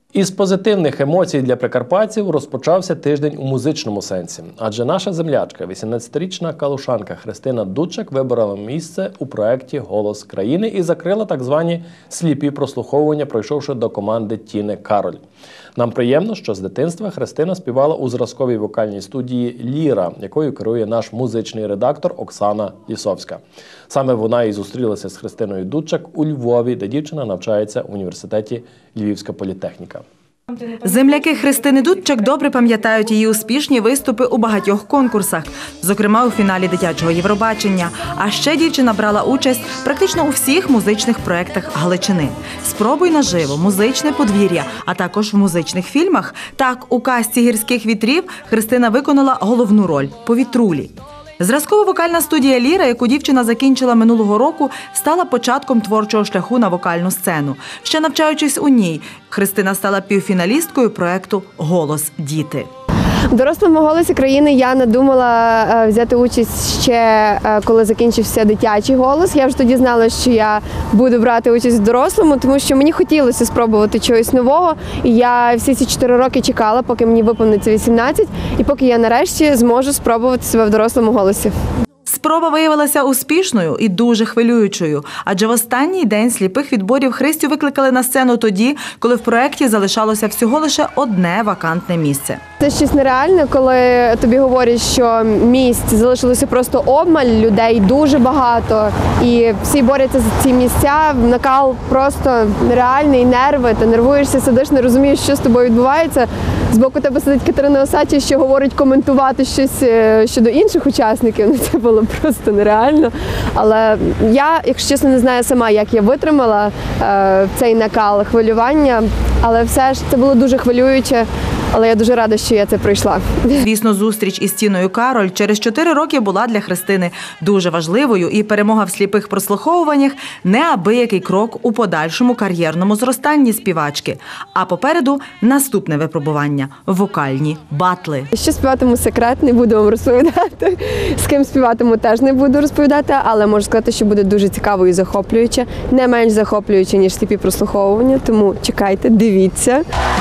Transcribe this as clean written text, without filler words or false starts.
Із позитивних емоцій для прикарпатців розпочався тиждень у музичному сенсі. Адже наша землячка, 18-річна калушанка Христина Дудчак виборола місце у проєкті «Голос країни» і закрила так звані сліпі прослуховування, пройшовши до команди Тіни Кароль. Нам приємно, що з дитинства Христина співала у зразковій вокальній студії «Ліра», якою керує наш музичний редактор Оксана Лісовська. Саме вона і зустрілася з Христиною Дудчак у Львові, де дівчина навчається в університеті Львівська політехніка. Земляки Христини Дудчак добре пам'ятають її успішні виступи у багатьох конкурсах, зокрема у фіналі дитячого Євробачення. А ще дівчина брала участь практично у всіх музичних проєктах Галичини. «Спробуй наживо», «Музичне подвір'я», а також в музичних фільмах. Так, у казці «Гірських вітрів» Христина виконала головну роль – повітрулі. Зразково-вокальна студія «Ліра», яку дівчина закінчила минулого року, стала початком творчого шляху на вокальну сцену. Ще навчаючись у ній, Христина стала півфіналісткою проєкту «Голос діти». В дорослому голосі країни я надумала взяти участь ще, коли закінчився дитячий голос. Я вже тоді знала, що я буду брати участь в дорослому, тому що мені хотілося спробувати чогось нового. І я всі ці 4 роки чекала, поки мені виповниться 18, і поки я нарешті зможу спробувати себе в дорослому голосі. Спроба виявилася успішною і дуже хвилюючою, адже в останній день сліпих відборів Христю викликали на сцену тоді, коли в проєкті залишалося всього лише одне вакантне місце. Це щось нереальне, коли тобі говорять, що місць залишилося просто обмаль, людей дуже багато, і всі борються за ці місця, накал просто нереальний, нерви, ти нервуєшся, сидиш, не розумієш, що з тобою відбувається. Збоку тебе сидить Катерина Осадча, що говорить коментувати щось щодо інших учасників. Це було просто нереально. Але я, якщо чесно, не знаю сама, як я витримала цей накал, хвилювання. Але все ж це було дуже хвилююче. Але я дуже рада, що я це пройшла. Звісно, зустріч із Тіною Кароль через 4 роки була для Христини дуже важливою, і перемога в сліпих прослуховуваннях – неабиякий крок у подальшому кар'єрному зростанні співачки. А попереду наступне випробування – вокальні батли. Що співатиму секрет, не буду вам розповідати. З ким співатиму теж не буду розповідати, але можу сказати, що буде дуже цікаво і захоплююче. Не менш захоплююче, ніж сліпі прослуховування, тому чекайте, дивіться.